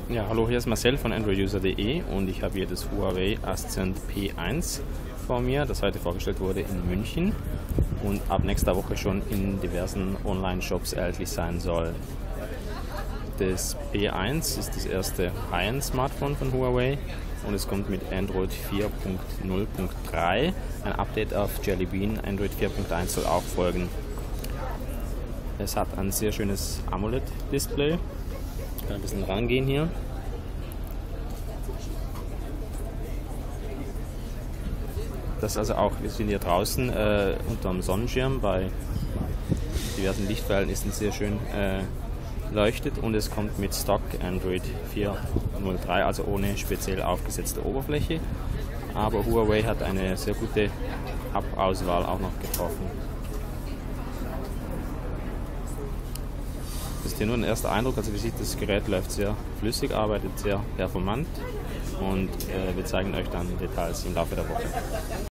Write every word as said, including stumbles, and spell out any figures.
Ja, hallo, hier ist Marcel von Android User punkt de und ich habe hier das Huawei Ascend P eins vor mir, das heute vorgestellt wurde in München und ab nächster Woche schon in diversen Online-Shops erhältlich sein soll. Das P eins ist das erste High-End-Smartphone von Huawei und es kommt mit Android vier Punkt null Punkt drei. Ein Update auf Jelly Bean Android vier Punkt eins soll auch folgen. Es hat ein sehr schönes AMOLED-Display. Ich kann ein bisschen rangehen hier. Das ist also auch, wir sind hier draußen äh, unter dem Sonnenschirm bei diversen Lichtverhältnissen sehr schön äh, leuchtet und es kommt mit Stock Android vier Punkt null Punkt drei, also ohne speziell aufgesetzte Oberfläche. Aber Huawei hat eine sehr gute Hub-Auswahl auch noch getroffen. Das ist hier nur ein erster Eindruck, also wie sieht das Gerät läuft sehr flüssig, arbeitet sehr performant und äh, wir zeigen euch dann Details im Laufe der Woche.